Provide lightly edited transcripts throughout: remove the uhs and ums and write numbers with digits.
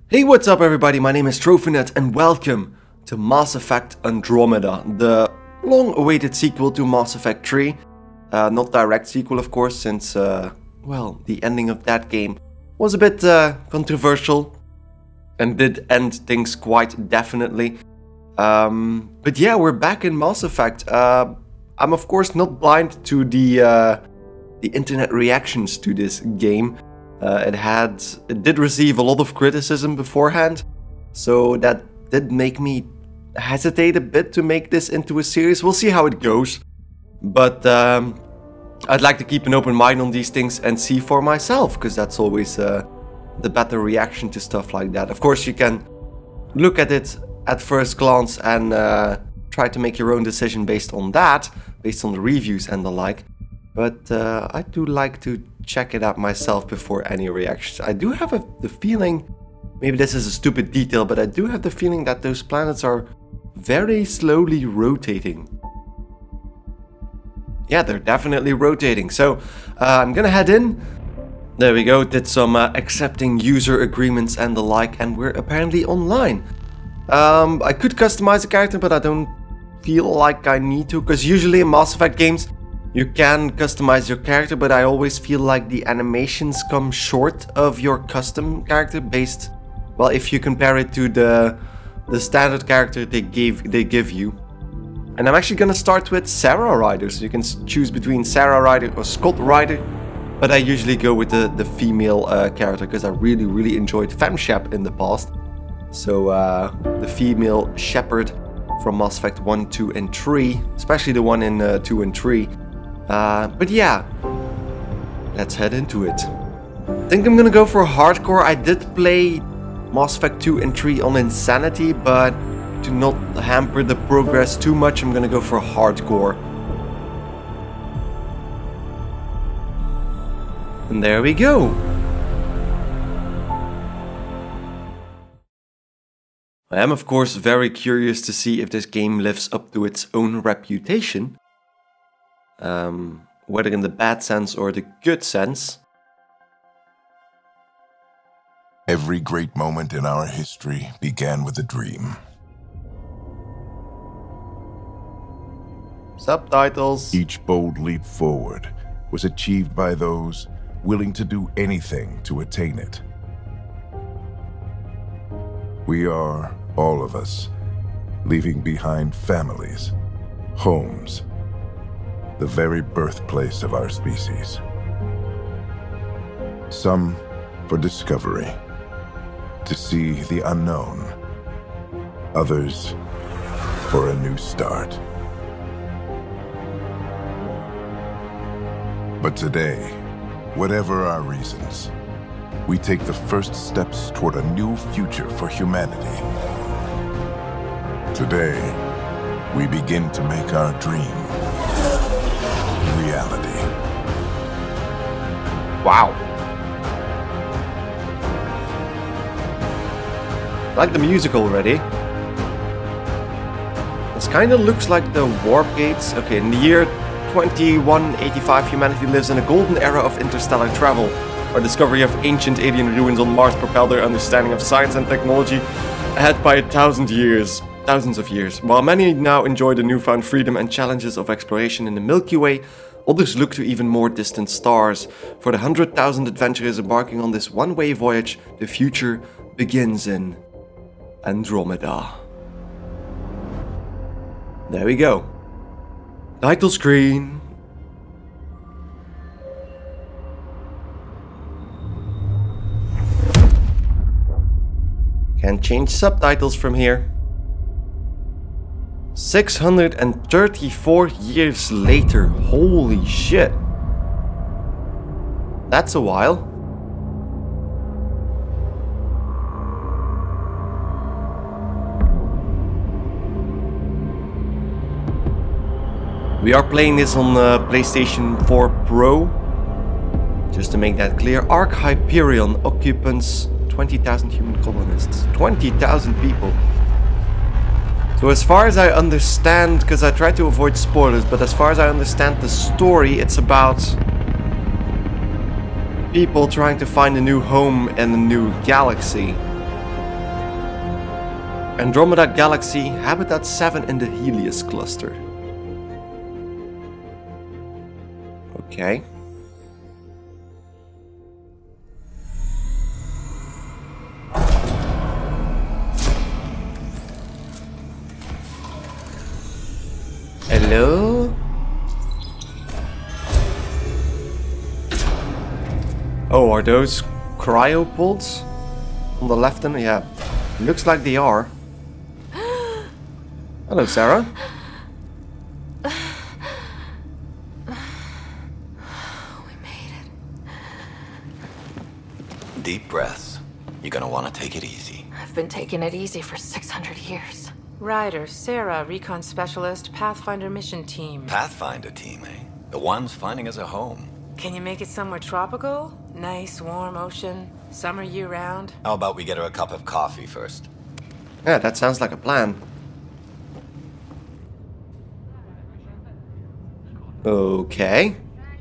Hey, what's up everybody, my name is Trophynet and welcome to Mass Effect Andromeda, the long-awaited sequel to Mass Effect 3. Not direct sequel of course, since, well, the ending of that game was a bit controversial and did end things quite definitely. But yeah, we're back in Mass Effect. I'm of course not blind to the internet reactions to this game. It did receive a lot of criticism beforehand, so that did make me hesitate a bit to make this into a series. We'll see how it goes, but I'd like to keep an open mind on these things and see for myself, because that's always the better reaction to stuff like that. Of course, you can look at it at first glance and try to make your own decision based on that, based on the reviews and the like. But I do like to check it out myself before any reactions. I do have the feeling, maybe this is a stupid detail, but I do have the feeling that those planets are very slowly rotating. Yeah, they're definitely rotating. So I'm gonna head in. There we go, did some accepting user agreements and the like, and we're apparently online. I could customize a character, but I don't feel like I need to, because usually in Mass Effect games, you can customize your character, but I always feel like the animations come short of your custom character based, well, if you compare it to the standard character they give you. And I'm actually gonna start with Sarah Ryder, so you can choose between Sarah Ryder or Scott Ryder, but I usually go with the female character because I really enjoyed FemShep in the past. So the female Shepard from Mass Effect 1, 2 and 3, especially the one in 2 and 3. But yeah, let's head into it. I think I'm gonna go for hardcore. I did play Mass Effect 2 and 3 on Insanity, but to not hamper the progress too much, I'm gonna go for hardcore. And there we go. I am of course very curious to see if this game lives up to its own reputation. Whether in the bad sense or the good sense. Every great moment in our history began with a dream. Subtitles. Each bold leap forward was achieved by those willing to do anything to attain it. We are, all of us, leaving behind families, homes, the very birthplace of our species. Some for discovery, to see the unknown. Others for a new start. But today, whatever our reasons, we take the first steps toward a new future for humanity. Today, we begin to make our dream reality. Wow. I like the music already. This kind of looks like the warp gates. Okay, in the year 2185, humanity lives in a golden era of interstellar travel. Our discovery of ancient alien ruins on Mars propelled our understanding of science and technology ahead by 1,000 years. Thousands of years. While many now enjoy the newfound freedom and challenges of exploration in the Milky Way, others look to even more distant stars. For the 100,000 adventurers embarking on this one-way voyage, the future begins in Andromeda. There we go. Title screen. Can change subtitles from here. 634 years later. Holy shit. That's a while. We are playing this on PlayStation 4 Pro. Just to make that clear. Ark Hyperion occupants 20,000 human colonists. 20,000 people. So as far as I understand, because I try to avoid spoilers, but as far as I understand the story, it's about people trying to find a new home in a new galaxy. Andromeda Galaxy, Habitat 7 in the Helios cluster. Okay. Hello? Oh, are those cryopods on the left? And yeah, looks like they are. Hello, Sarah. We made it. Deep breaths. You're gonna want to take it easy. I've been taking it easy for 600 years. Ryder, Sarah, Recon Specialist, Pathfinder Mission Team. Pathfinder team, eh? The ones finding us a home. Can you make it somewhere tropical? Nice, warm ocean, summer year-round? How about we get her a cup of coffee first? Yeah, that sounds like a plan. Okay.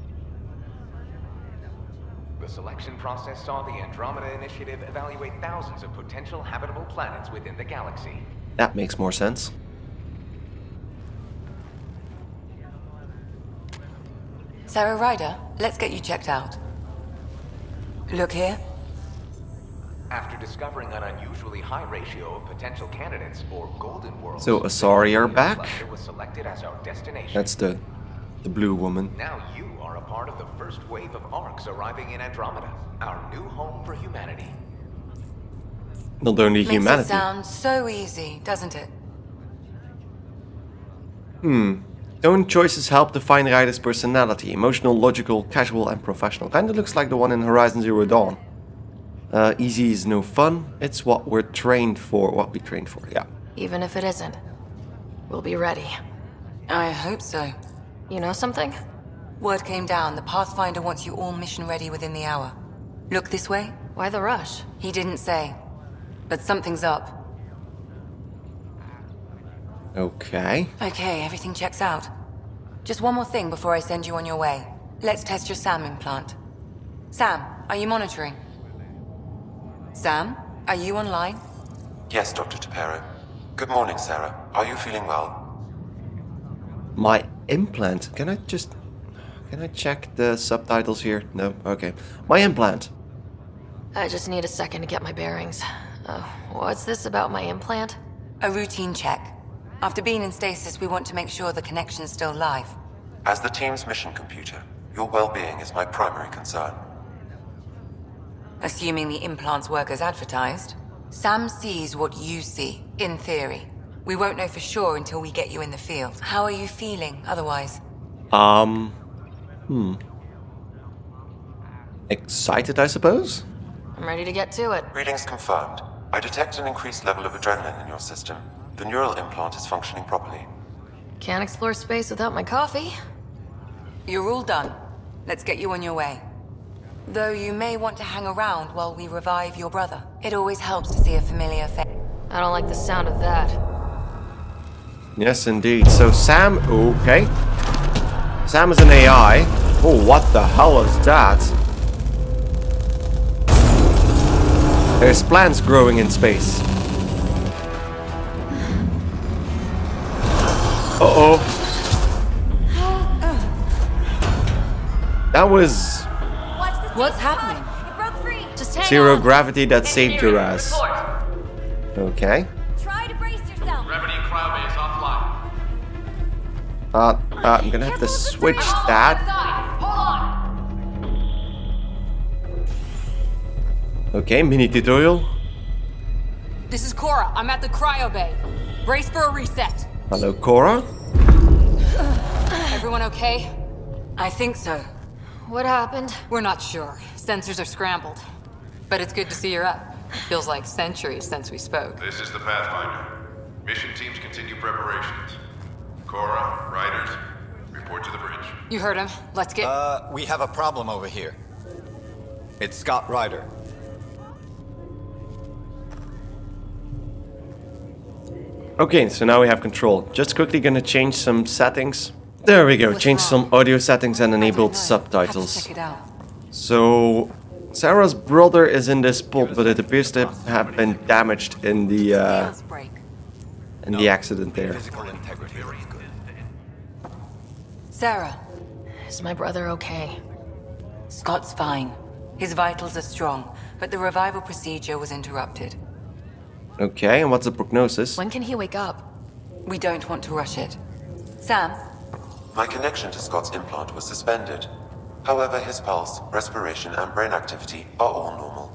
The selection process saw the Andromeda Initiative evaluate thousands of potential habitable planets within the galaxy. That makes more sense. Sarah Ryder, let's get you checked out. Look here. After discovering an unusually high ratio of potential candidates for Golden Worlds, So Asari are back? cluster was selected as our destination. That's the blue woman. Now you are a part of the first wave of ARCs arriving in Andromeda, our new home for humanity. Not only Makes it humanity. sound so easy, doesn't it? Own choices help define Ryder's personality. Emotional, logical, casual, and professional. Kinda looks like the one in Horizon Zero Dawn. Easy is no fun. It's what we're trained for. What we trained for, yeah. Even if it isn't, we'll be ready. I hope so. You know something? Word came down. The Pathfinder wants you all mission ready within the hour. Look this way. Why the rush? He didn't say. But something's up. Okay. Okay, everything checks out. Just one more thing before I send you on your way. Let's test your SAM implant. Sam, are you monitoring? Sam, are you online? Yes, Dr. Tapero. Good morning, Sarah. Are you feeling well? My implant. Can I check the subtitles here? No? Okay. My implant. I just need a second to get my bearings. What's this about my implant? A routine check. After being in stasis, we want to make sure the connection's still live. As the team's mission computer, your well-being is my primary concern. Assuming the implants work as advertised. Sam sees what you see, in theory. We won't know for sure until we get you in the field. How are you feeling, otherwise? Excited, I suppose? I'm ready to get to it. Readings confirmed. I detect an increased level of adrenaline in your system. The neural implant is functioning properly. Can't explore space without my coffee. You're all done. Let's get you on your way. Though you may want to hang around while we revive your brother. It always helps to see a familiar face. I don't like the sound of that. Yes, indeed. So Sam... Okay. Sam is an AI. Oh, what the hell is that? There's plants growing in space. Uh-oh. That was... What's happening? It broke free. Just hang Zero on. gravity that saved your ass. Okay. Try to brace yourself. Gravity cryobase offline. I'm gonna have to switch that. Okay, mini tutorial. This is Cora. I'm at the cryo bay. Brace for a reset. Hello, Cora. Everyone okay? I think so. What happened? We're not sure. Sensors are scrambled. But it's good to see you're up. Feels like centuries since we spoke. This is the Pathfinder. Mission teams continue preparations. Cora, Riders, report to the bridge. You heard him. Let's get... We have a problem over here. It's Scott Ryder. Okay, so now we have control. Just quickly gonna change some settings. There we go. What's Change wrong? some audio settings and I don't enabled know. subtitles. Have to check it out. So, Sarah's brother is in this pod, but it appears to have been damaged in the Scales break. and the accident there. Physical integrity is good. Sarah, Is my brother okay? Scott's fine. His vitals are strong, but the revival procedure was interrupted. Okay, and what's the prognosis? When can he wake up? We don't want to rush it. Sam, My connection to Scott's implant was suspended. However, his pulse, respiration, and brain activity are all normal.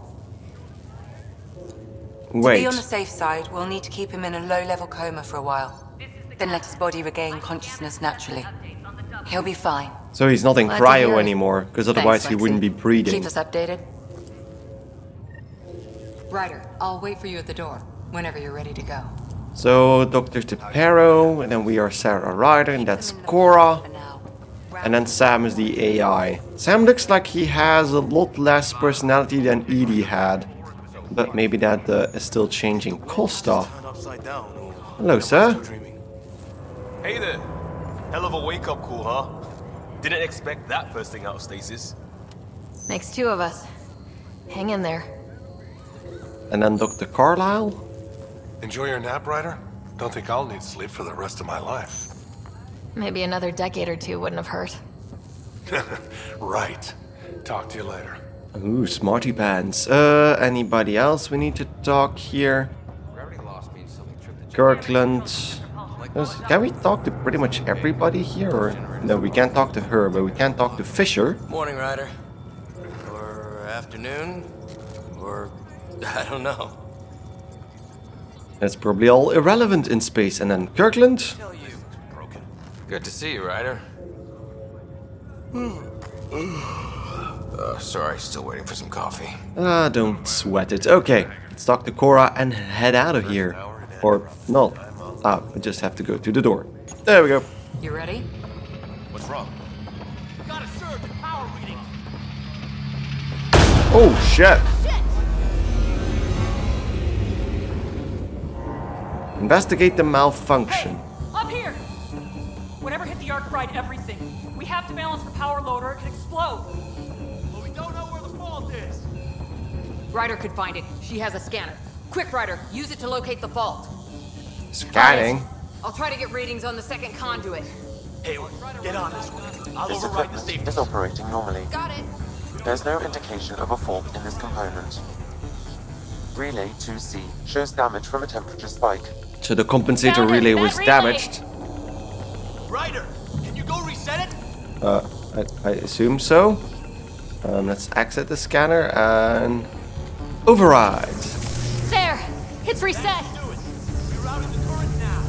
to Wait, be on the safe side, we'll need to keep him in a low-level coma for a while. Then let his body regain consciousness naturally. He'll be fine. so he's not in Glad to hear cryo it. anymore, because otherwise he Lexi. wouldn't be breathing. Keep us updated. Ryder, I'll wait for you at the door, whenever you're ready to go. So, Dr. Tepero, and then we are Sarah Ryder, and that's Cora. For now. And then Sam is the AI. Sam looks like he has a lot less personality than Edie had. But maybe that is still changing. Costa. Hello, sir. Hey there. Hell of a wake-up call, huh? Didn't expect that first thing out of stasis. Makes two of us. Hang in there. And then Dr. Carlyle. Enjoy your nap, Ryder? Don't think I'll need sleep for the rest of my life. Maybe another decade or two wouldn't have hurt. Right. Talk to you later. Ooh, smarty pants. Anybody else we need to talk here? Kirkland. Can we talk to pretty much everybody here? Or no, we can't talk to her, but we can talk to Fisher. Morning, Ryder. Or afternoon. Or I don't know. That's probably all irrelevant in space. And then Kirkland. Good to see you, Ryder. Sorry, still waiting for some coffee. Don't sweat it. Okay, let's talk to Cora and head out of here. Or not. We just have to go to the door. There we go. You ready? What's wrong? We got a surge in power reading. Oh, shit. Investigate the malfunction. Up here! Whatever hit the arc fried everything. We have to balance the power load or it could explode. Well, we don't know where the fault is. Ryder could find it. She has a scanner. Quick, Ryder, use it to locate the fault. Scanning. I'll try to get readings on the second conduit. Hey, get on this one. I'll This override the equipment safety. is operating normally. Got it. There's no indication of a fault in this component. Relay 2C shows damage from a temperature spike. So the compensator relay was damaged. Ryder, can you go reset it? I assume so. Let's exit the scanner and override. There! It's reset! Rerouting the current now.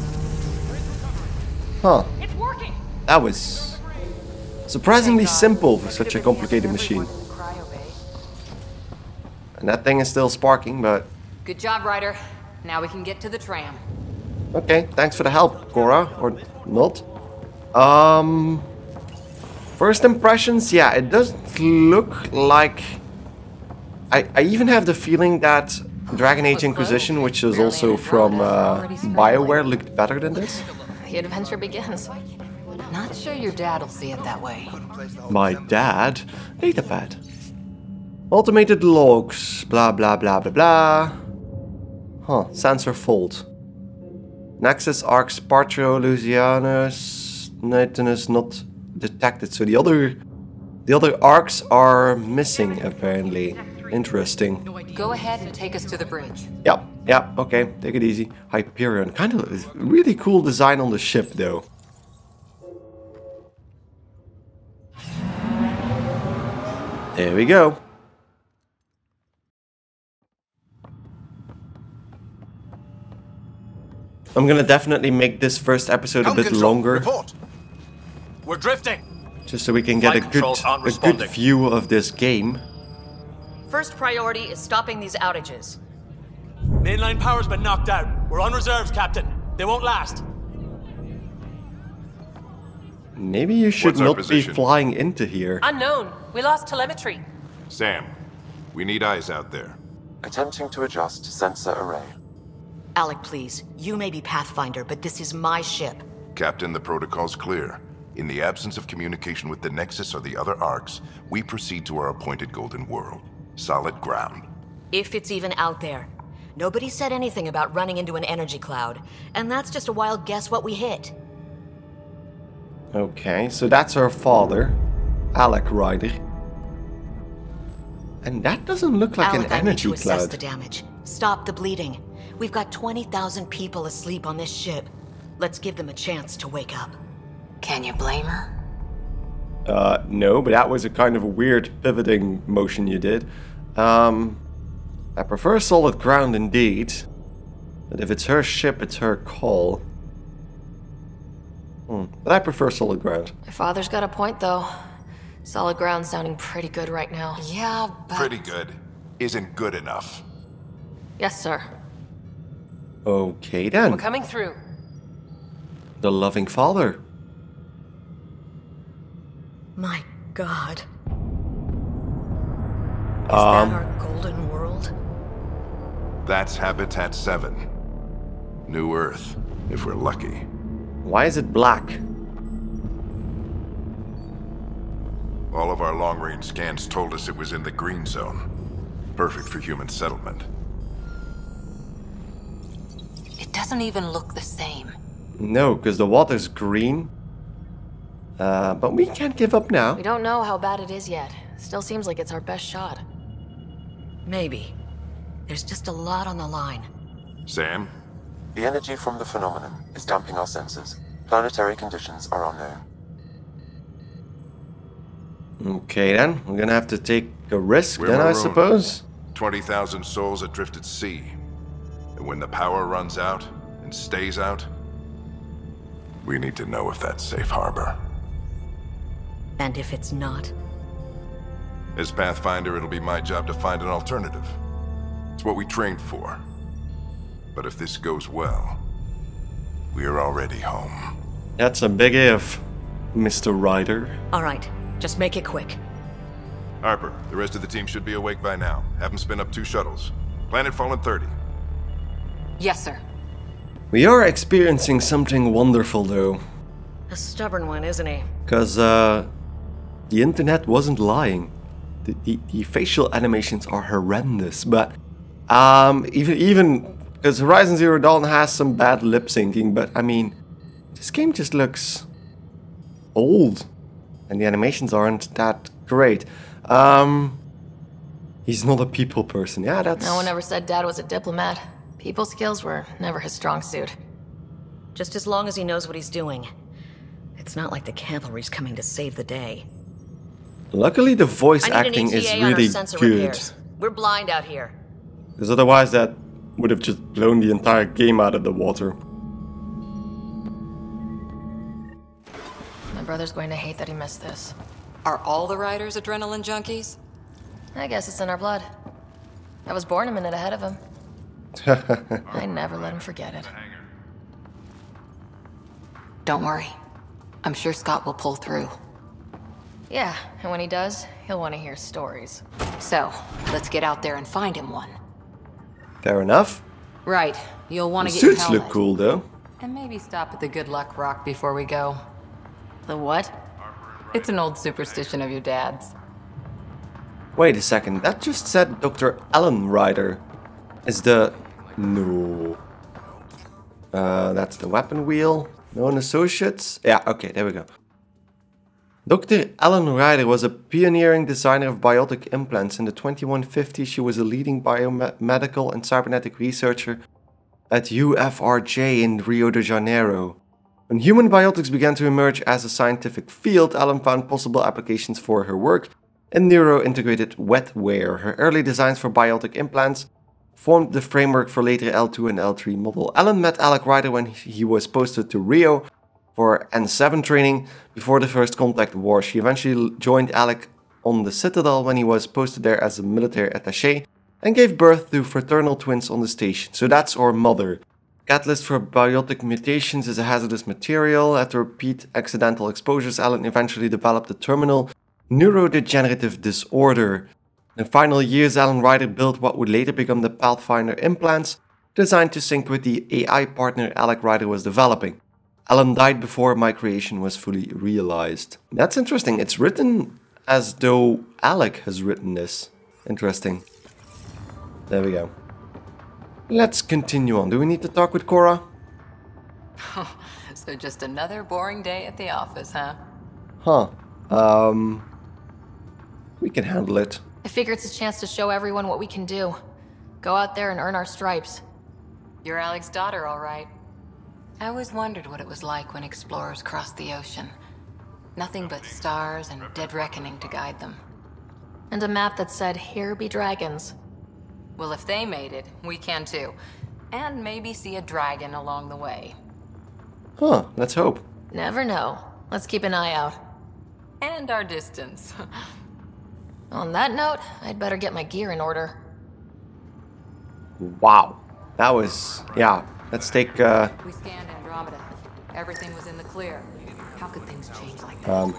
Huh. It's working! That was surprisingly simple for such a complicated machine. And that thing is still sparking, but Good job, Ryder. Now we can get to the tram. okay, thanks for the help, Cora, or not. First impressions, yeah, it doesn't look like... I even have the feeling that Dragon Age Inquisition, which is also from BioWare, looked better than this. The adventure begins. Not sure your dad'll see it that way. My dad? Datapad. Automated logs, blah blah blah blah blah. Huh, sensor fault. Nexus arc Spartro Lucianus Nitinus not detected. So the other arcs are missing apparently. Interesting. Go ahead and take us to the bridge. Yeah, okay, take it easy. Hyperion, kind of really cool design on the ship though. There we go. I'm gonna definitely make this first episode a bit longer. Report. We're drifting. Just so we can get a good view of this game. First priority is stopping these outages. Mainline power's been knocked out. We're on reserves, Captain. They won't last. Maybe you should What's our not be position? flying into here. Unknown. We lost telemetry. Sam, we need eyes out there. Attempting to adjust sensor array. Alec, please. You may be Pathfinder, but this is my ship. Captain, the protocol's clear. In the absence of communication with the Nexus or the other arcs, we proceed to our appointed Golden World. Solid ground. If it's even out there. Nobody said anything about running into an energy cloud. And that's just a wild guess what we hit. Okay, so that's her father, Alec Ryder. And that doesn't look like Alec, an I need energy to assess cloud. the damage. Stop the bleeding. We've got 20,000 people asleep on this ship. Let's give them a chance to wake up. Can you blame her? No, but that was a kind of a weird pivoting motion you did. I prefer solid ground indeed. But if it's her ship, it's her call. But I prefer solid ground. My father's got a point, though. Solid ground sounding pretty good right now. Yeah, but... Pretty good isn't good enough. Yes, sir. Okay then. We're coming through. The loving father. My God. Is that our golden world? That's Habitat 7. New Earth, if we're lucky. Why is it black? All of our long-range scans told us it was in the green zone. Perfect for human settlement. It doesn't even look the same. No, because the water's green. But we can't give up now. We don't know how bad it is yet. Still seems like it's our best shot. Maybe. There's just a lot on the line. Sam? The energy from the phenomenon is damping our senses. Planetary conditions are unknown. Okay then, we're gonna have to take a risk We're then, I marooned. suppose. 20,000 souls adrift at sea. And when the power runs out, and stays out, we need to know if that's safe harbor. And if it's not? As Pathfinder, it'll be my job to find an alternative. It's what we trained for. But if this goes well, we're already home. That's a big if, Mr. Ryder. All right, just make it quick. Harper, the rest of the team should be awake by now. Have them spin up 2 shuttles. Planetfall in 30. Yes, sir. We are experiencing something wonderful though. A stubborn one, isn't he? Because the internet wasn't lying. The facial animations are horrendous, but even because Horizon Zero Dawn has some bad lip syncing, but I mean, this game just looks old, and the animations aren't that great. He's not a people person. Yeah, that's... No one ever said Dad was a diplomat. People skills were never his strong suit. Just as long as he knows what he's doing. It's not like the cavalry's coming to save the day. Luckily, the voice I need acting an is ETA on our really sensor good. repairs. We're blind out here. Because otherwise that would have just blown the entire game out of the water. My brother's going to hate that he missed this. Are all the riders adrenaline junkies? I guess it's in our blood. I was born a minute ahead of him. I never let him forget it. Don't worry. I'm sure Scott will pull through. Yeah, and when he does, he'll want to hear stories. So, let's get out there and find him one. Fair enough. Right. You'll want The to get your suits helmet. look cool though. And maybe stop at the Good Luck Rock before we go. The what? It's an old superstition of your dad's. Wait a second, that just said Dr. Alan Ryder. Is the... No. That's the weapon wheel. Known associates. Yeah, okay, there we go. Dr. Alan Ryder was a pioneering designer of biotic implants. In the 2150s, she was a leading biomedical and cybernetic researcher at UFRJ in Rio de Janeiro. When human biotics began to emerge as a scientific field, Alan found possible applications for her work in neuro-integrated wetware. Her early designs for biotic implants formed the framework for later L2 and L3 model. Alan met Alec Ryder when he was posted to Rio for N7 training before the First Contact War. She eventually joined Alec on the Citadel when he was posted there as a military attaché and gave birth to fraternal twins on the station. So that's our mother. Catalyst for biotic mutations is a hazardous material. After repeat accidental exposures, Alan eventually developed a terminal neurodegenerative disorder. In the final years, Alan Ryder built what would later become the Pathfinder implants, designed to sync with the AI partner Alec Ryder was developing. Alan died before my creation was fully realized. That's interesting. It's written as though Alec has written this. Interesting. There we go. let's continue on. Do we need to talk with Cora? So just another boring day at the office, huh? Huh. We can handle it. I figure it's a chance to show everyone what we can do. Go out there and earn our stripes. You're Alec's daughter, all right. I always wondered what it was like when explorers crossed the ocean. Nothing but stars and dead reckoning to guide them. And a map that said, "Here be dragons." Well, if they made it, we can too. And maybe see a dragon along the way. Huh, let's hope. Never know. Let's keep an eye out. And our distance. On that note, I'd better get my gear in order. Wow. That was... yeah. Let's take... We scanned Andromeda. Everything was in the clear. How could things change like that?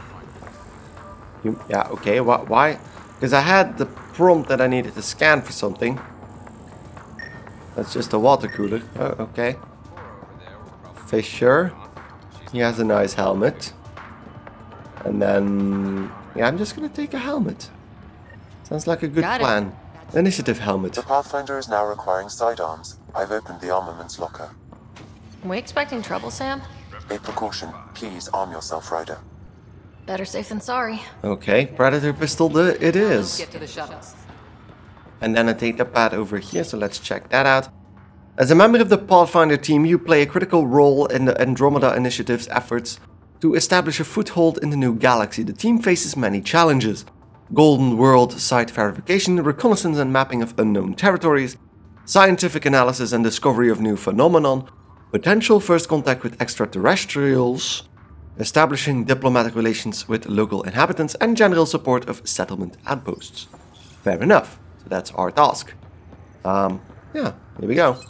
Yeah, okay. Why? Because I had the prompt that I needed to scan for something. That's just a water cooler. Oh, okay. Fisher. He has a nice helmet. And then... yeah, I'm just gonna take a helmet. Sounds like a good plan. Initiative helmet. The Pathfinder is now requiring sidearms. I've opened the armaments locker. Are we expecting trouble, Sam? A precaution. Please arm yourself, Ryder. Better safe than sorry. Okay, Predator pistol it is. Get to the shuttles. And then a data pad over here, so let's check that out. As a member of the Pathfinder team, you play a critical role in the Andromeda Initiative's efforts to establish a foothold in the new galaxy. The team faces many challenges. Golden World site verification, reconnaissance and mapping of unknown territories, scientific analysis and discovery of new phenomenon, potential first contact with extraterrestrials, establishing diplomatic relations with local inhabitants, and general support of settlement outposts. Fair enough. So that's our task. Yeah, here we go.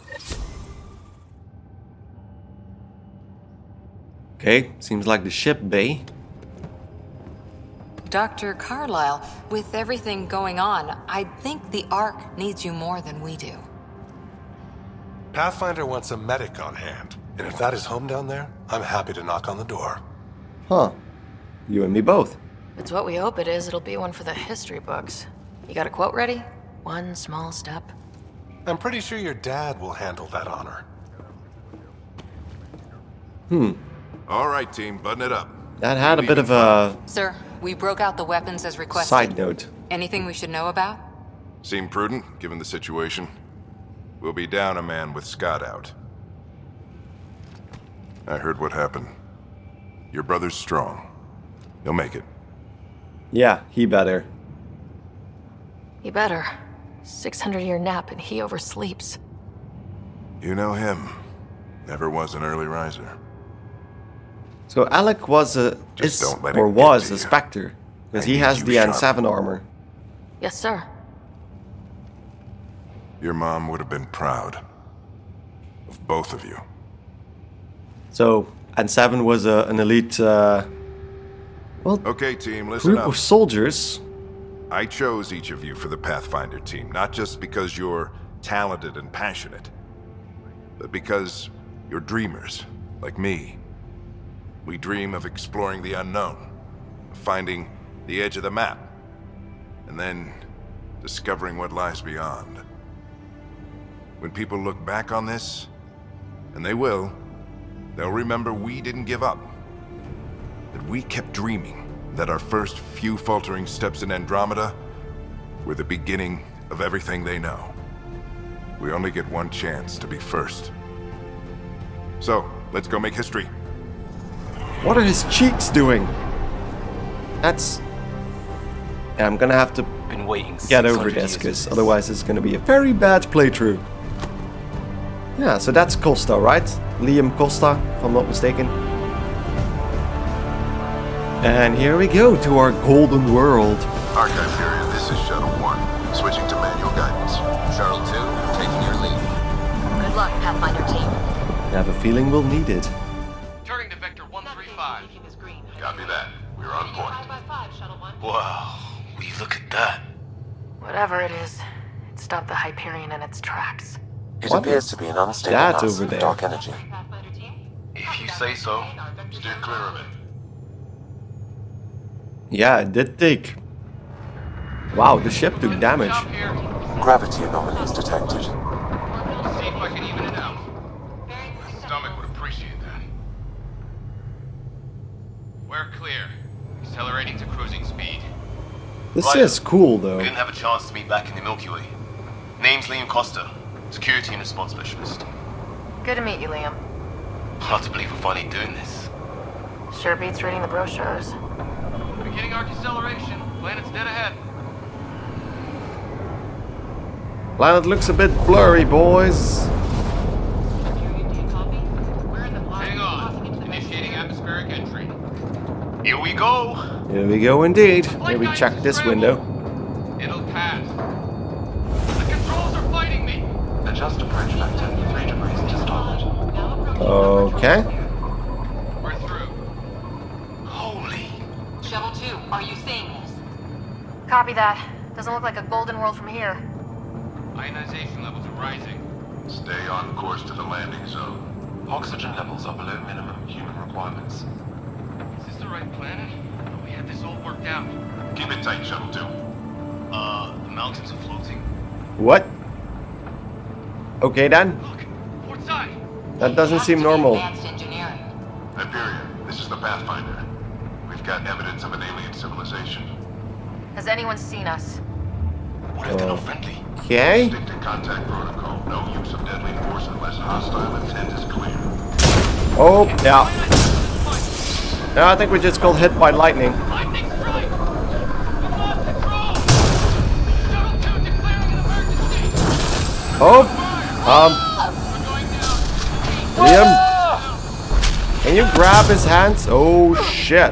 Okay, seems like the ship bay. Dr. Carlyle, with everything going on, I think the Ark needs you more than we do. Pathfinder wants a medic on hand, and if that is home down there, I'm happy to knock on the door. Huh. You and me both. If it's what we hope it is, it'll be one for the history books. You got a quote ready? One small step. I'm pretty sure your dad will handle that honor. All right, team, button it up. That had a bit of a... Sir, we broke out the weapons as requested. Side note. Anything we should know about? Seem prudent, given the situation. We'll be down a man with Scott out. I heard what happened. Your brother's strong. He'll make it. Yeah, he better. He better. 600-year nap and he oversleeps. You know him. Never was an early riser. So Alec was a... was a Spectre. Because he has the N7 armor. Yes, sir. Your mom would have been proud. Of both of you. So, N7 was an elite... well, okay, team, listen group up. of soldiers. I chose each of you for the Pathfinder team, not just because you're talented and passionate, but because you're dreamers, like me. We dream of exploring the unknown, of finding the edge of the map, and then discovering what lies beyond. When people look back on this, and they will, they'll remember we didn't give up. That we kept dreaming, that our first few faltering steps in Andromeda were the beginning of everything they know. We only get one chance to be first. So, let's go make history. What are his cheeks doing? That's... yeah, I'm gonna have to get over this, because otherwise it's gonna be a very bad playthrough. Yeah, so that's Costa, right? Liam Costa, if I'm not mistaken. And here we go to our golden world. Archive period, this is Shuttle 1. Switching to manual guidance. Shuttle 2, taking your lead. Good luck, Pathfinder team. I have a feeling we'll need it. Turning to Vector 135. Copy that. We're on point. Wow, will you look at that? Whatever it is, it stopped the Hyperion in its tracks. It appears to be an unstable that mass over of there? dark energy. If you say so. Steer clear of it. Yeah, it did take... wow, the ship took damage. Gravity anomalies detected. This is cool, though. We didn't have a chance to meet back in the Milky Way. Name's Liam Costa, Security and Response Specialist. Good to meet you, Liam. Hard to believe we're finally doing this. Sure beats reading the brochures. Beginning arc acceleration. Planet's dead ahead. Planet looks a bit blurry, boys. Hang on. Initiating atmospheric entry. Here we go. Here we go indeed. Here we check this window. It'll pass. The controls are fighting me. Adjust approach factor 3 degrees to starboard. Okay. We're through. Holy. Shuttle 2, are you seeing this? Copy that. Doesn't look like a golden world from here. Ionization levels are rising. Stay on course to the landing zone. Oxygen levels are below minimum human requirements. Is this the right planet? We had this all worked out. Keep it tight, Shuttle 2. The mountains are floating. What? Okay then. Look, port side. That doesn't seem normal. Advanced engineering. Hyperion, this is the Pathfinder. We've got evidence of an alien civilization. Has anyone seen us? What if they're not friendly? Okay. Stick to contact protocol. No use of deadly force unless hostile intent is clear. Oh, yeah. No, I think we just got hit by lightning. Lightning strike! We lost control! Shuttle 2 declaring an emergency! Oh, We're going down! Liam, can you grab his hands? Oh shit!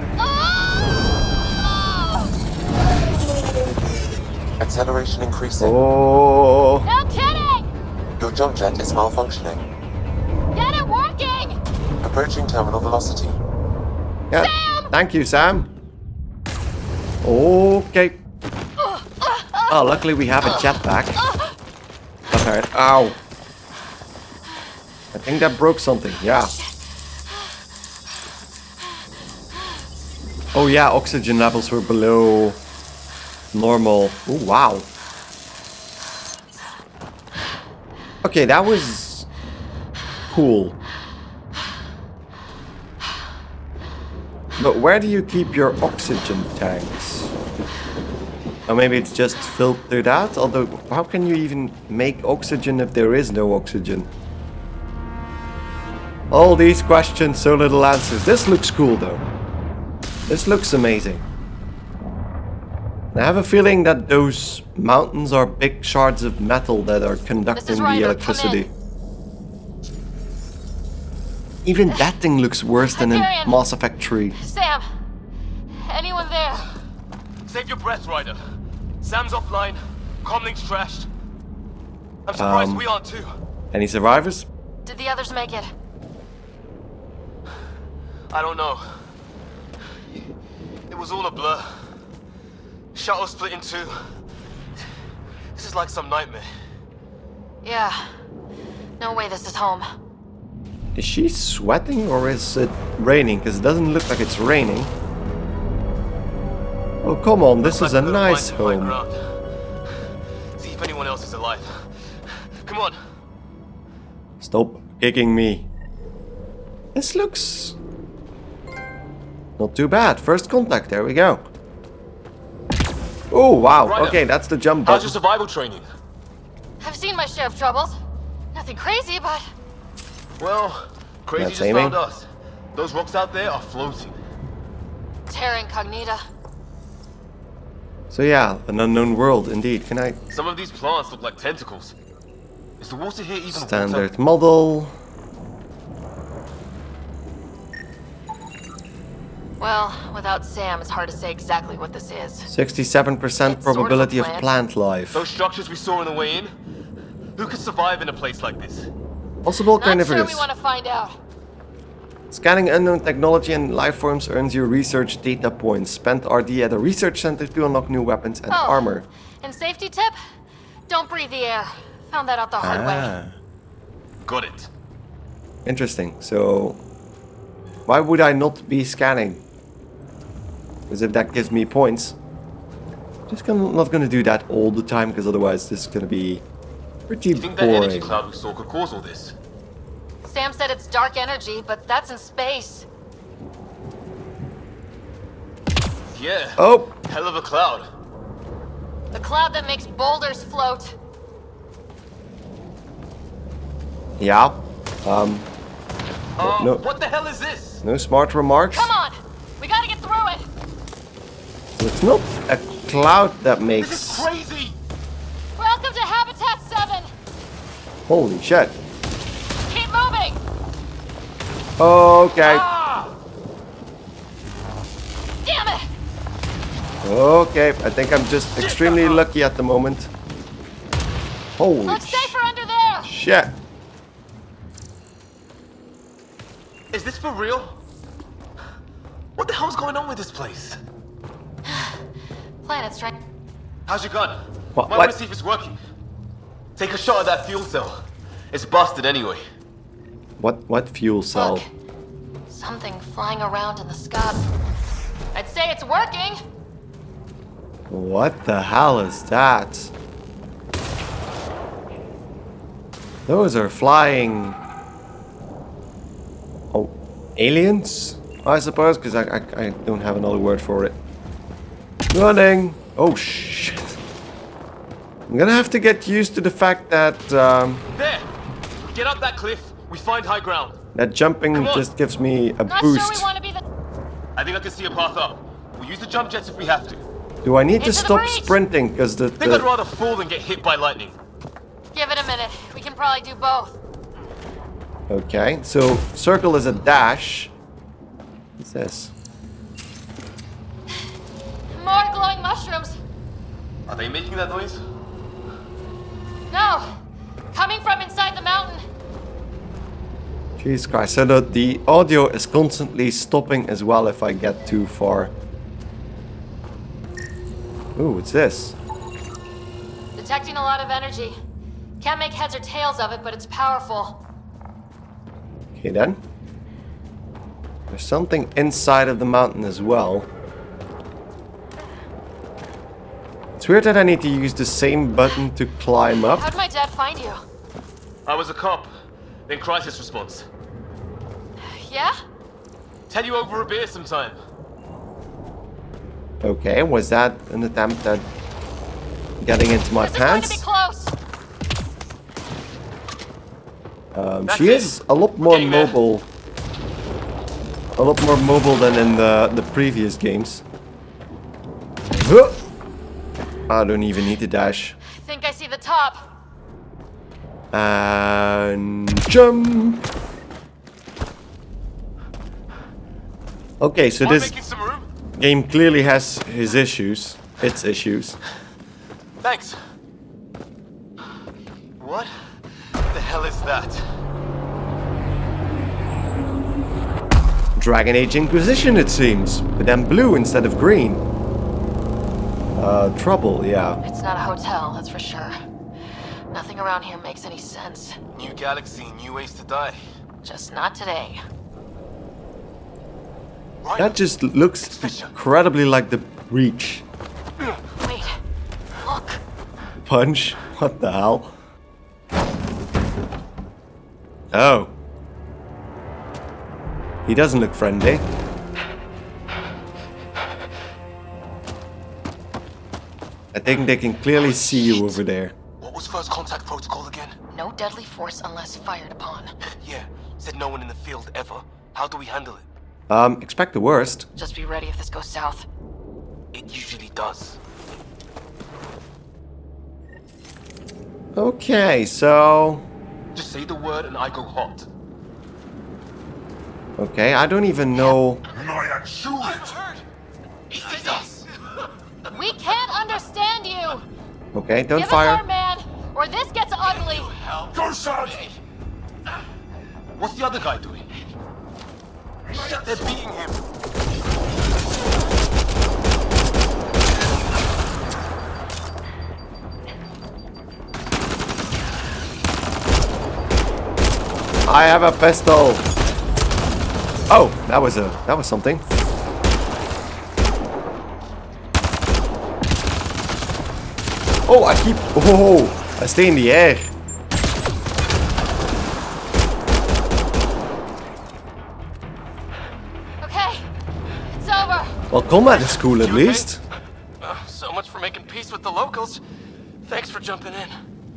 Acceleration increasing. Oh, No kidding! Your jump jet is malfunctioning. Get it working! Approaching terminal velocity. yeah. Thank you, Sam. Okay. Oh, luckily we have a jetpack. That hurt. Ow. I think that broke something. Yeah. Oh yeah, oxygen levels were below normal. Oh wow. Okay, that was cool. But where do you keep your oxygen tanks? Or maybe it's just filtered out? Although, how can you even make oxygen if there is no oxygen? All these questions, so little answers. This looks cool though. This looks amazing. I have a feeling that those mountains are big shards of metal that are conducting the electricity. Even that thing looks worse than in Mass Effect 3. Sam! Anyone there? Save your breath, Ryder. Sam's offline. Comlink's trashed. I'm surprised we aren't too. Any survivors? Did the others make it? I don't know. It was all a blur. Shuttle split in two. This is like some nightmare. Yeah. No way this is home. Is she sweating or is it raining? Because it doesn't look like it's raining. Oh, come on, this is a nice home. See if anyone else is alive. Come on. Stop kicking me. This looks not too bad. First contact, there we go. Oh, wow. Ryder, okay, that's the jump how's button. your survival training? I've seen my share of troubles. Nothing crazy, but... Well, crazy That's just aiming. found us. Those rocks out there are floating. Terra Incognita. So yeah, an unknown world indeed. Can I... Some of these plants look like tentacles. Is the water here even Standard water? model. Well, without Sam, it's hard to say exactly what this is. 67% probability of plant life. Those structures we saw on the way in? Who could survive in a place like this? Possible Not sure carnivorous. we want to find out. Scanning unknown technology and life forms earns you research data points. Spend RD at a research center to unlock new weapons and armor. And safety tip? Don't breathe the air. Found that out the hard way. Got it. Interesting. So, why would I not be scanning? Because if that gives me points, not gonna do that all the time. Because otherwise, this is gonna be pretty You think that energy boring. cloud we saw could cause all this? Sam said it's dark energy, but that's in space. Yeah. Oh. Hell of a cloud. The cloud that makes boulders float. Yeah. No. What the hell is this? No smart remarks. Come on! We gotta get through it! It's not a cloud that makes... This is crazy! Welcome to Habitat 7! Holy shit. Keep moving! Okay. Ah! Damn it! Okay, I think I'm just extremely lucky at the moment. Holy Looks safer under there! shit. Is this for real? What the hell's going on with this place? Planet's trying. How's your gun? What? Might want to see if it's working. Take a shot at that fuel cell. It's busted anyway. What fuel cell? Look. Something flying around in the sky. I'd say it's working! What the hell is that? Those are flying... Oh, aliens? I suppose, because I don't have another word for it. Running! Oh shit. I'm gonna have to get used to the fact that... There! We get up that cliff, we find high ground. that jumping just gives me a Not boost. sure we want to be the... I think I can see a path up. We'll use the jump jets if we have to. Do I need to Into the stop breach! sprinting? Because I think I'd rather fall than get hit by lightning. Give it a minute. We can probably do both. Okay, so circle is a dash. What's this? More glowing mushrooms. Are they making that noise? No! Coming from inside the mountain. Jesus Christ, so that the audio is constantly stopping as well if I get too far. Ooh, what's this? Detecting a lot of energy. Can't make heads or tails of it, but it's powerful. Okay then. There's something inside of the mountain as well. It's weird that I need to use the same button to climb up. How'd my dad find you? I was a cop, then crisis response. Yeah? Tell you over a beer sometime. Okay, was that an attempt at getting into my This is going to be pants? close. She is a lot more mobile. A lot more mobile than in the previous games. I don't even need to dash. I think I see the top. And jump. Okay, so this game clearly has his issues. Its issues. Thanks. What the hell is that? Dragon Age Inquisition, it seems, but then blue instead of green. Trouble, yeah. It's not a hotel, that's for sure. Nothing around here makes any sense. New galaxy, new ways to die. Just not today. That just looks incredibly like the breach. Wait, look. Punch? What the hell? Oh. He doesn't look friendly. I think they can clearly see you over there. What was first contact protocol again? No deadly force unless fired upon. Yeah, said no one in the field ever. How do we handle it? Expect the worst. Just be ready if this goes south. It usually does. Okay, so... Just say the word and I go hot. Okay, I don't even know... We can't understand you. Okay, don't Give fire. us our man, or this gets ugly. Go, son! What's the other guy doing? They're beating him. I have a pistol. Oh, that was something. Oh, I stay in the air. Okay, it's over. Well, combat is cool at least. So much for making peace with the locals. Thanks for jumping in.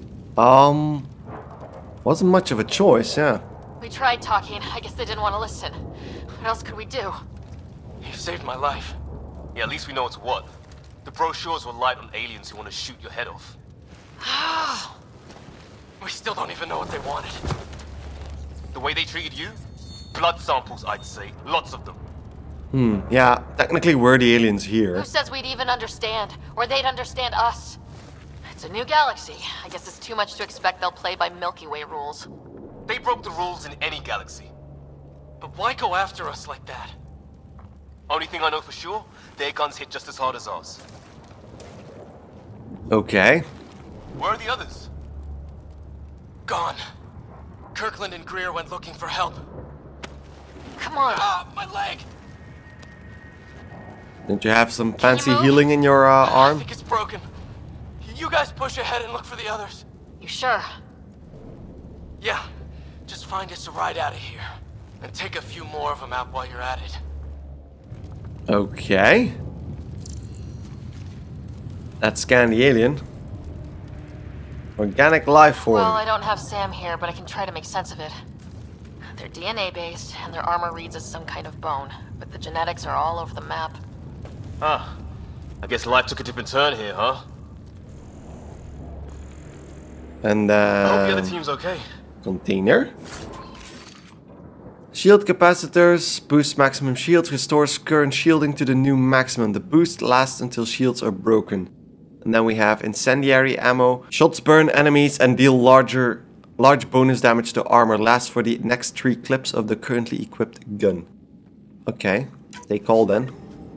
Wasn't much of a choice, yeah. We tried talking. I guess they didn't want to listen. What else could we do? You saved my life. Yeah, at least we know it's what. The brochures were light on aliens who want to shoot your head off. We still don't even know what they wanted. The way they treated you? Blood samples, I'd say. Lots of them. Yeah, technically we're the aliens here. Who says we'd even understand? Or they'd understand us? It's a new galaxy. I guess it's too much to expect they'll play by Milky Way rules. They broke the rules in any galaxy. But why go after us like that? Only thing I know for sure, their guns hit just as hard as ours. Okay. Where are the others? Gone. Kirkland and Greer went looking for help. Come on. Ah, my leg! Don't you have some fancy healing in your arm? I think it's broken. You guys push ahead and look for the others. You sure? Yeah. Just find us a ride out of here. And take a few more of them out while you're at it. Okay. Let's scan the alien. Organic life form. Well, I don't have Sam here, but I can try to make sense of it. They're DNA-based, and their armor reads as some kind of bone. But the genetics are all over the map. Huh. I guess life took a different turn here, huh? And I hope the other team's okay. Container. Shield capacitors. Boost maximum shield. Restores current shielding to the new maximum. The boost lasts until shields are broken. And then we have incendiary ammo. Shots burn enemies and deal large bonus damage to armor. Lasts for the next 3 clips of the currently equipped gun. Okay. Take all then.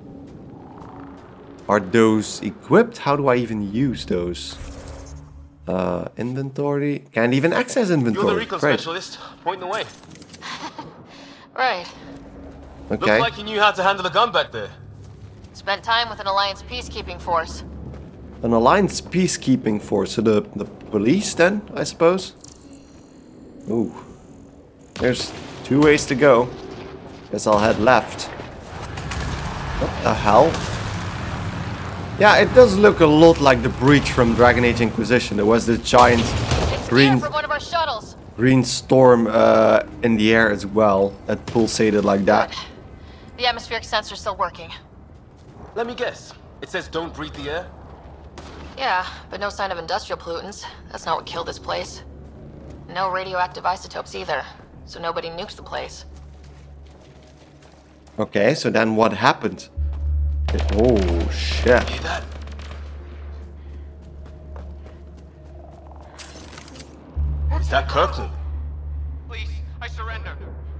Are those equipped? How do I even use those? Inventory. Can't even access inventory. You're the recon specialist. Point the way. Right. Okay. Looks like you knew how to handle a gun back there. Spent time with an Alliance peacekeeping force. An Alliance peacekeeping force. So the police then, I suppose? Ooh. There's 2 ways to go. Guess I'll head left. What the hell? Yeah, it does look a lot like the breach from Dragon Age Inquisition. There was this giant green from one of our shuttles. Green storm in the air as well that pulsated like that. Good. The atmospheric sensor's still working. Let me guess. It says don't breathe the air? Yeah, but no sign of industrial pollutants. That's not what killed this place. No radioactive isotopes either, so nobody nuked the place. Okay, so then what happened? Oh, shit. Is that Kirkland? Please, I surrender.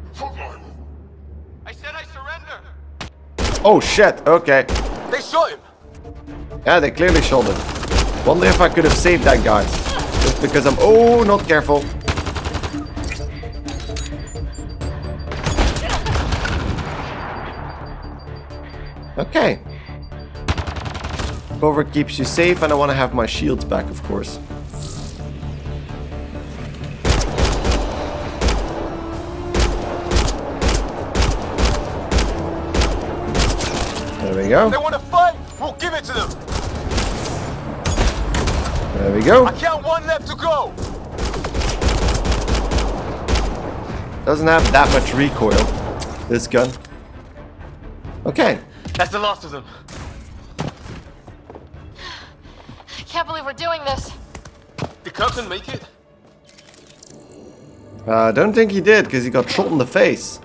I said I surrender. Oh, shit. Okay. They shot him. Yeah, they clearly shot him. Wonder if I could have saved that guy. Just because I'm... Oh, not careful. Okay. Cover keeps you safe, and I want to have my shields back, of course. There we go. They want to fight. We'll give it to them. There we go. I count 1 left to go. Doesn't have that much recoil, this gun. Okay. That's the last of them. I can't believe we're doing this. Did Kirkland make it? Don't think he did, because he got shot in the face.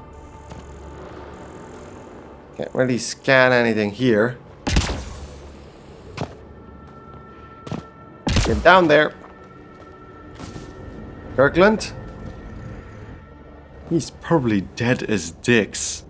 Can't really scan anything here. Get down there. Kirkland? He's probably dead as dicks.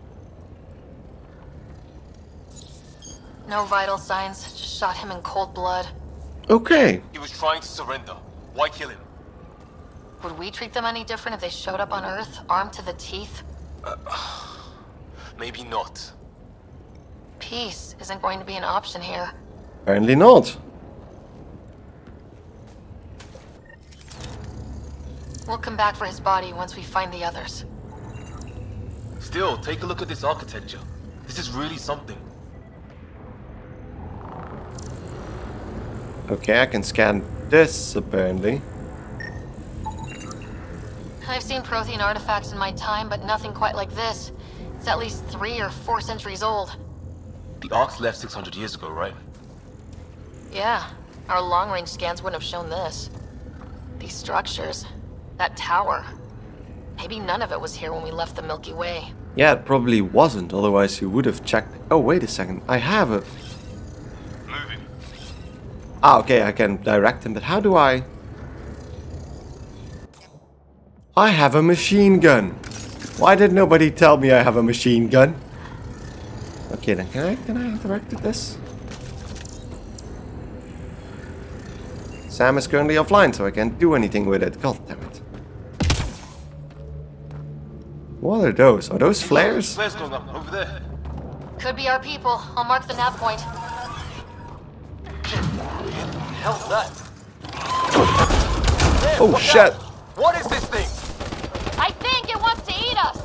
No vital signs, just shot him in cold blood. Okay. He was trying to surrender. Why kill him? Would we treat them any different if they showed up on Earth, armed to the teeth? Maybe not. Peace isn't going to be an option here. Apparently not. We'll come back for his body once we find the others. Still, take a look at this architecture. This is really something. Okay, I can scan this apparently. I've seen Prothean artifacts in my time, but nothing quite like this. It's at least 3 or 4 centuries old. The Arks left 600 years ago, right? Yeah, our long-range scans wouldn't have shown this. These structures, that tower. Maybe none of it was here when we left the Milky Way. Yeah, it probably wasn't, otherwise you would have checked. Oh, wait a second, I have a... Moving. Ah, okay, I can direct him, but how do I... I have a machine gun. Why did nobody tell me I have a machine gun? Okay, then can I interact with this? Sam is currently offline, so I can't do anything with it. God damn it. What are those? Are those flares? Flares going up over there. Could be our people. I'll mark the nav point. What the hell's that? Oh shit! What is this thing? I think it wants to eat us!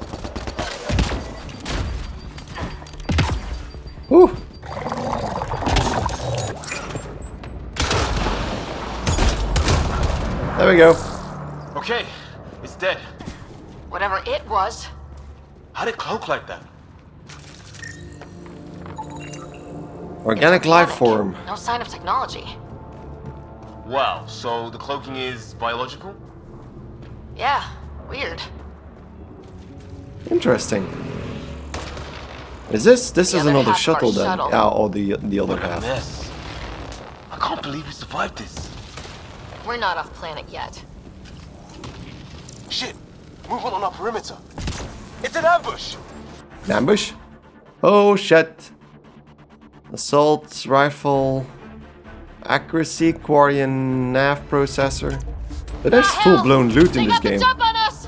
Whew. There we go. Okay, it's dead. Whatever it was. How did it cloak like that? Organic life form. No sign of technology. Wow, so the cloaking is biological? Yeah, weird. Interesting. Is this is another half of shuttle our then? shuttle. Yeah, or the other half. Mess. I can't believe we survived this. We're not off planet yet. Shit! Movement on our perimeter. It's an ambush! An ambush? Oh shit. Assault rifle. Accuracy, Quarian nav processor. But there's full-blown loot in this game. Jump on us!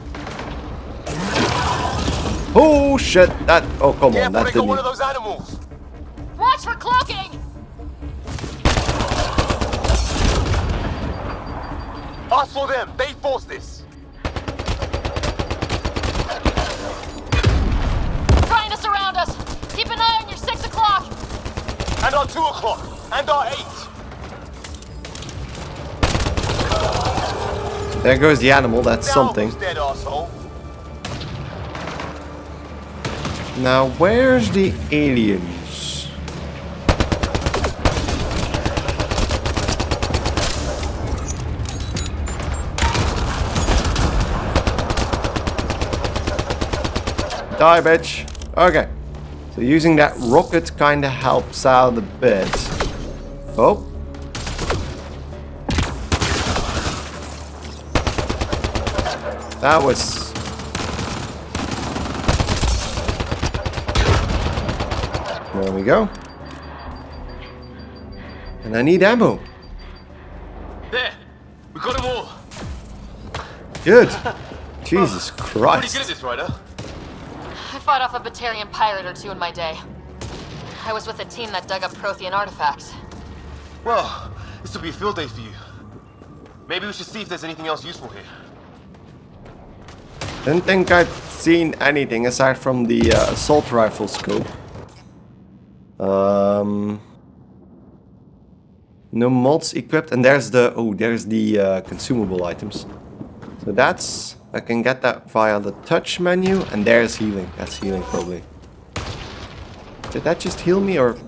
Oh shit! That oh come on, that didn't. One of those animals. Watch for cloaking! Us for them, they forced this. Trying to surround us! Keep an eye on your 6 o'clock! And our 2 o'clock! And our 8! There goes the animal, that's something. Dead, arsehole. Now where's the aliens? Die, bitch. Okay. So using that rocket kinda helps out a bit. Oh. That was... There we go. And I need ammo. There! We got them all! Good. Jesus Pretty good at Christ. this, Ryder. I fought off a Batarian pirate or 2 in my day. I was with a team that dug up Prothean artifacts. Well, this will be a field day for you. Maybe we should see if there's anything else useful here. Didn't think I'd seen anything aside from the assault rifle scope. No mods equipped, and there's the consumable items. So that's, I can get that via the touch menu, and there's healing. That's healing probably. Did that just heal me or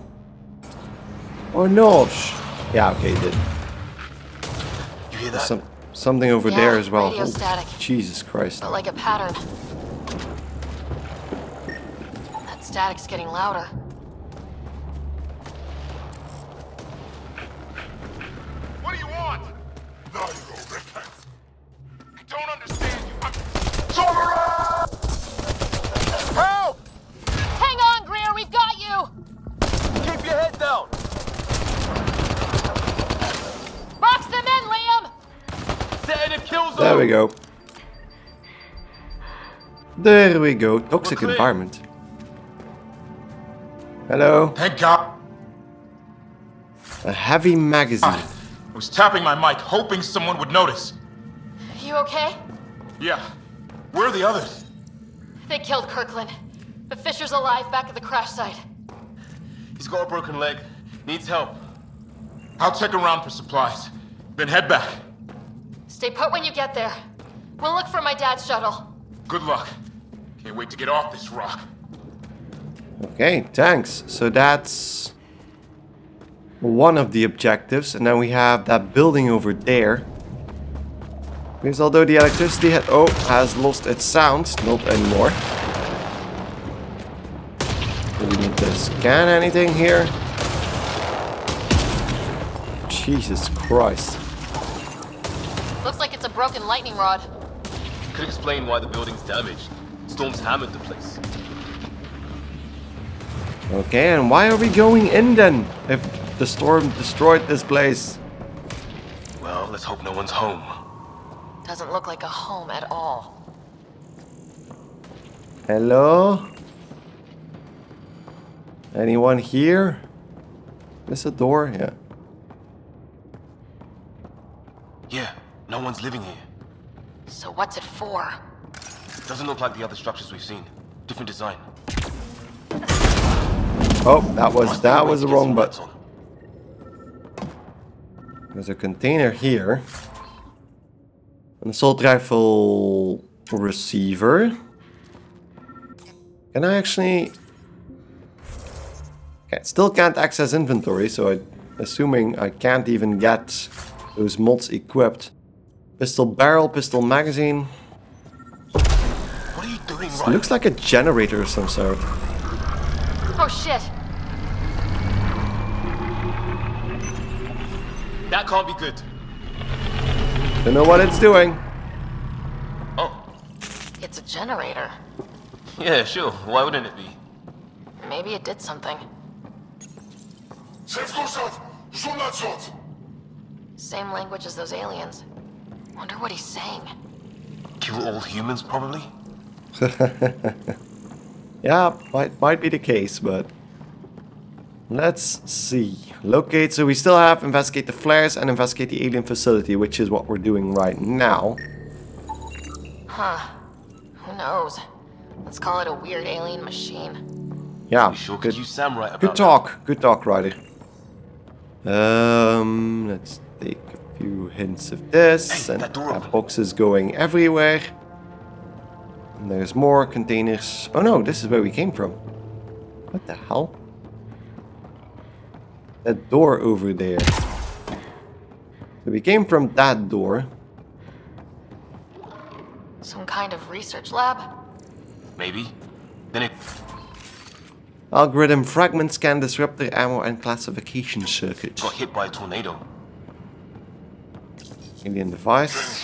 no? Yeah, okay, it did. You hear that? Something over there as well. Radio static. Jesus Christ. But like a pattern. That static's getting louder. What do you want? Now you go, Rick. I don't understand you. Help! Hang on, Greer, we've got you! Keep your head down! Box them in, Liam! Set in a kill zone! There we go. There we go. Toxic environment. Hello. Thank God. A heavy magazine. I was tapping my mic, hoping someone would notice. You okay? Yeah. Where are the others? They killed Kirkland. But Fisher's alive back at the crash site. He's got a broken leg. Needs help. I'll check around for supplies, then head back. Stay put when you get there. We'll look for my dad's shuttle. Good luck. Can't wait to get off this rock. Okay, thanks. So that's one of the objectives, and then we have that building over there. Because although the electricity has lost its sound, not anymore. Do we need to scan anything here? Jesus Christ. Looks like it's a broken lightning rod. Could explain why the building's damaged. Storms hammered the place. Okay, and why are we going in then? If the storm destroyed this place. Well, let's hope no one's home. Doesn't look like a home at all. Hello? Anyone here? Is this a door? Yeah. Yeah, no one's living here. So what's it for? Doesn't look like the other structures we've seen. Different design. Oh, that was the wrong button. There's a container here. An assault rifle receiver. Can I actually... Okay, still can't access inventory, so I'm assuming I can't even get those mods equipped. Pistol barrel, pistol magazine. What are you doing, It looks like a generator of some sort. Oh shit! That can't be good. Don't know what it's doing. Oh. It's a generator. Yeah, sure. Why wouldn't it be? Maybe it did something. Same language as those aliens. Wonder what he's saying. Kill all humans, probably? Yeah, might be the case, but... Let's see. Locate, so we still have investigate the flares and investigate the alien facility, which is what we're doing right now. Huh. Who knows? Let's call it a weird alien machine. Yeah, we sure could use Sam right about good talk. Good talk, Ryder. Let's take a few hints of this. Hey, and that door have boxes going everywhere. And there's more containers. Oh no, this is where we came from. What the hell? That door over there. So we came from that door. Some kind of research lab? Maybe. Then it... Algorithm fragment scan disruptor ammo and classification circuit. Got hit by a tornado. Alien device.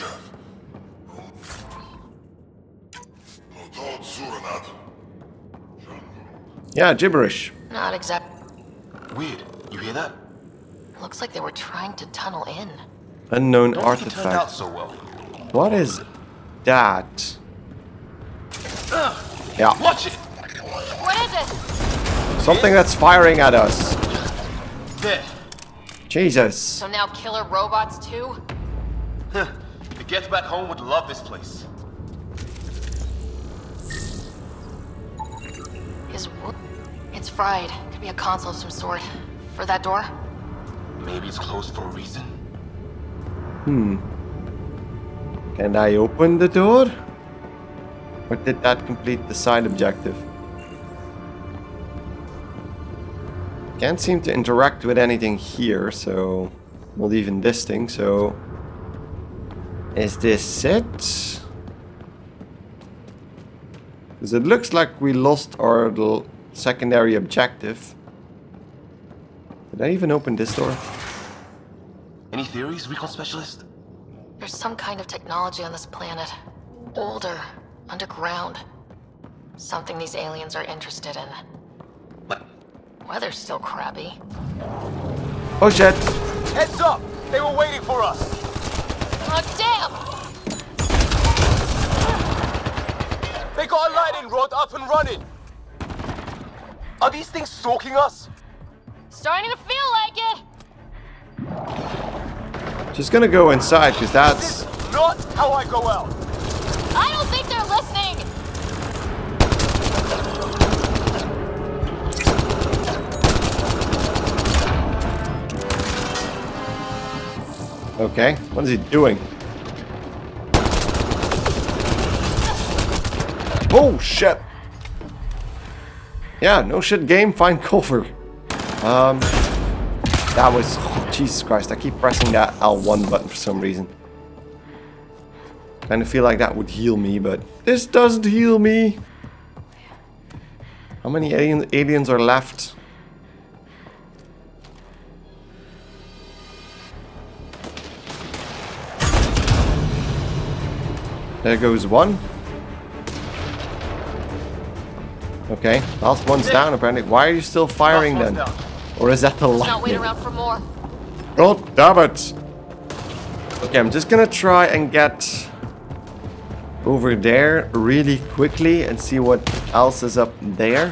Yeah, gibberish. Not exact. Weird. You hear that? Looks like they were trying to tunnel in. Unknown Don't artifact. think it turned out so well. What is that? Yeah. Watch it! What is it? Something that's firing at us. There. Jesus. So now killer robots too? Huh. If it gets back home, would love this place. It's fried. Could be a console of some sort. For that door? Maybe it's closed for a reason. Can I open the door? Or did that complete the side objective? Can't seem to interact with anything here, so... Not even this thing, so... Is this it? Because it looks like we lost our secondary objective. Did I even open this door? Any theories, recon specialist? There's some kind of technology on this planet. Older, underground. Something these aliens are interested in. What? Weather's still crappy. Oh shit! Heads up! They were waiting for us! Oh damn! They got a lightning rod up and running! Are these things stalking us? Starting to feel like it! Just gonna go inside, because that's... This is not how I go out! I don't think they're listening! Okay, what is he doing? Oh shit! Yeah, no shit game, find cover. That was... Oh, Jesus Christ, I keep pressing that L1 button for some reason. Kind of feel like that would heal me, but this doesn't heal me. How many aliens are left? There goes one. Okay, last one's down apparently. Why are you still firing then? Or is that the Let's not wait lightning? around for more. God damn it! Okay, I'm just gonna try and get over there really quickly and see what else is up there.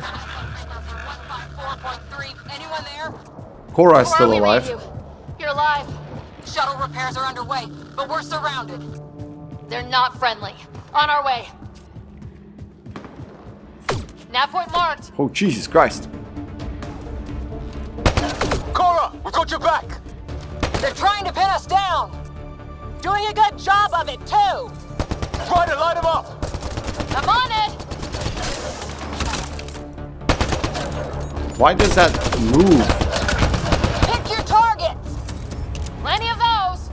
Cora is still alive. You're alive. Shuttle repairs are underway, but we're surrounded. They're not friendly. On our way. Nav point marked. Oh, Jesus Christ. Cora, we got your back. They're trying to pin us down. Doing a good job of it, too. Ryder, light him up. I'm on it. Why does that move? Pick your targets. Plenty of those.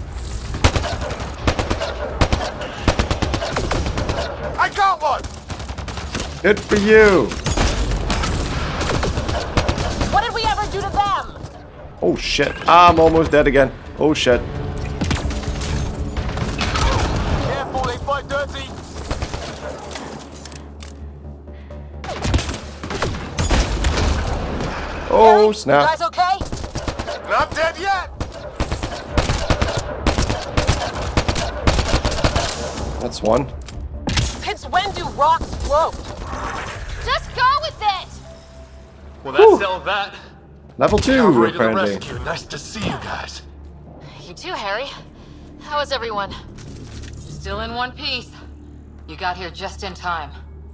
I got one. Good for you. What did we ever do to them? Oh shit. I'm almost dead again. Oh shit. Careful, they fight dirty. Oh snap. You guys okay? Not dead yet. That's one. Since when do rocks float? Just go with it. Well, that's settled that. Level 2 Cavalry to the apparently. rescue. Nice to see you guys. You too, Harry. How is everyone? Still in one piece. You got here just in time.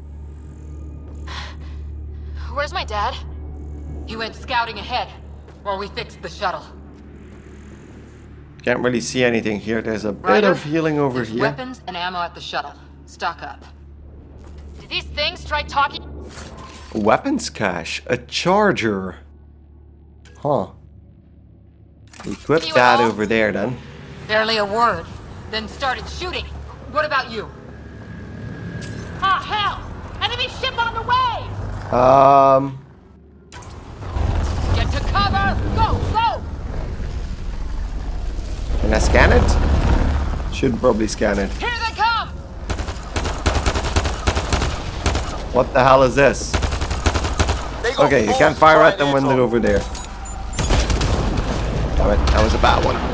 Where's my dad? He went scouting ahead while we fixed the shuttle. Can't really see anything here. There's a bit Ryder, of healing over there's here. weapons and ammo at the shuttle. Stock up. Did these things try talking? Weapons cache. A charger. Huh. Equip You that all? over there then. Barely a word. Then started shooting. What about you? Ah, hell! Enemy ship on the way! Get to cover! Go, go! Can I scan it? Should probably scan it. Here they come! What the hell is this? Okay, you can't fire at them when they're over there. Damn it, that was a bad one.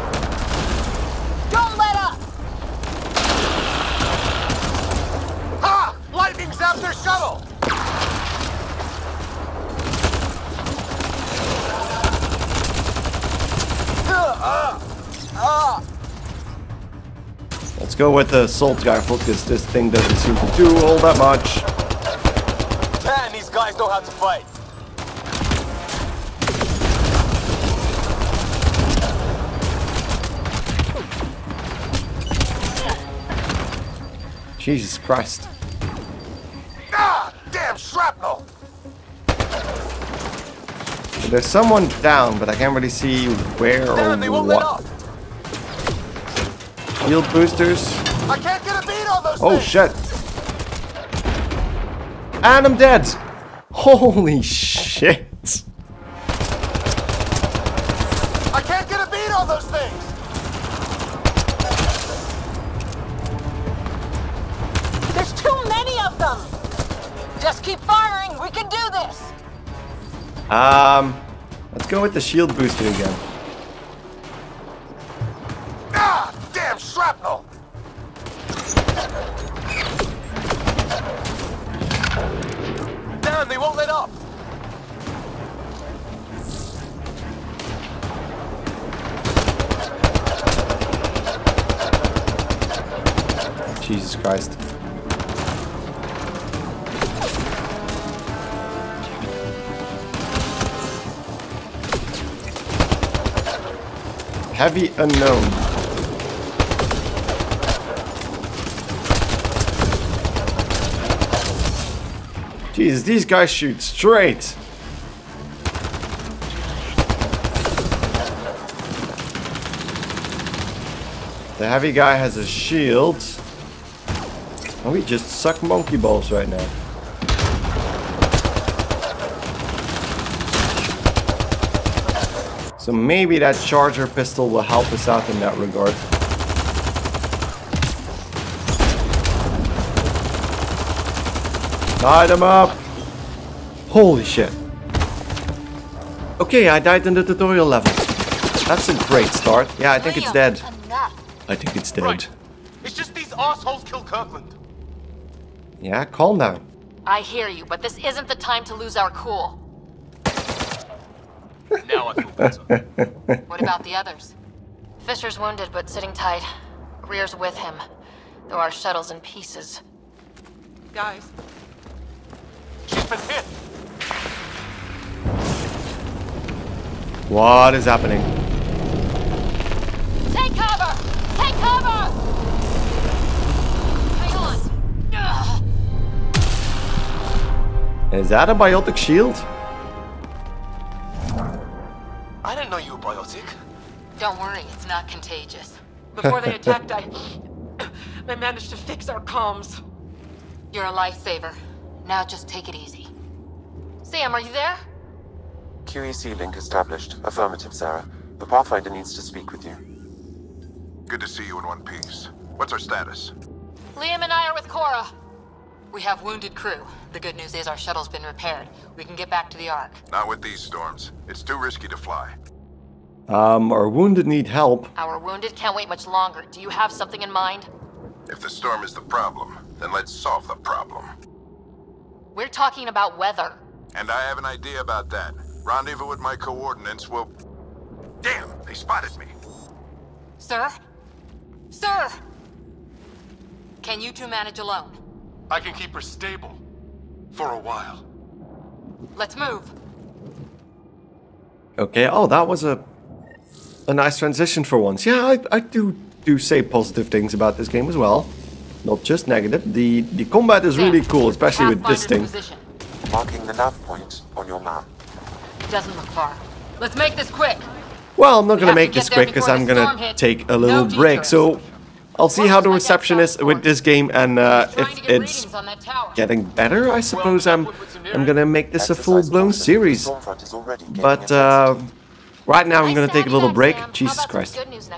Don't let up! Ha! Lightning zapped their shuttle. Let's go with the assault rifle because this thing doesn't seem to do all that much. Man, these guys know how to fight. Jesus Christ. Ah! Damn shrapnel! There's someone down, but I can't really see where or Damn, they won't let what. up. Shield boosters. I can't get a beat on those Oh things. shit. And I'm dead. Holy shit. I can't get a beat on those things. There's too many of them! Just keep firing, we can do this! Let's go with the shield booster again. Ah! Damn shrapnel! Damn, they won't let up. Jesus Christ. heavy unknown. Jesus, these guys shoot straight. The heavy guy has a shield. Oh, we just suck monkey balls right now. So maybe that charger pistol will help us out in that regard. Light him up! Holy shit. Okay, I died in the tutorial level. That's a great start. Yeah, I think it's dead. I think it's dead. Right. It's just these assholes killed Kirkland. Yeah, calm down. I hear you, but this isn't the time to lose our cool. Now I feel better. What about the others? Fisher's wounded, but sitting tight. Rear's with him, though our shuttle's in pieces. Guys. She's been hit. What is happening? Take cover! Take cover! Hang on! Is that a biotic shield? I didn't know you were biotic. Don't worry, it's not contagious. Before they attacked, I managed to fix our comms. You're a lifesaver. Now just take it easy. Sam, are you there? QEC link established. Affirmative, Sarah. The Pathfinder needs to speak with you. Good to see you in one piece. What's our status? Liam and I are with Cora. We have wounded crew. The good news is our shuttle's been repaired. We can get back to the Ark. Not with these storms. It's too risky to fly. Our wounded need help. Our wounded can't wait much longer. Do you have something in mind? If the storm is the problem, then let's solve the problem. We're talking about weather. And I have an idea about that. Rendezvous with my coordinates will... Damn, they spotted me. Sir? Sir! Can you two manage alone? I can keep her stable. For a while. Let's move. Okay, oh, that was a nice transition for once. Yeah, I do say positive things about this game as well. Not just negative. The combat is really cool, especially with this thing. Marking the nav point on your map. It doesn't look far. Let's make this quick. Well, I'm not gonna make this quick because I'm gonna take a little break. So I'll see how the reception is with this game, and if it's getting better, I suppose I'm gonna make this a full-blown series. But right now I'm gonna take a little break. Jesus Christ.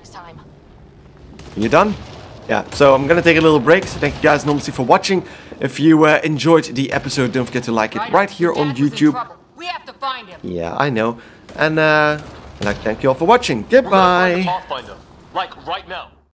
You done? Yeah, so I'm gonna take a little break. So thank you guys enormously for watching. If you enjoyed the episode, don't forget to like it right here on YouTube. We have to find him. Yeah, I know. And I'd like to thank you all for watching. Goodbye. Pathfinder, like right now.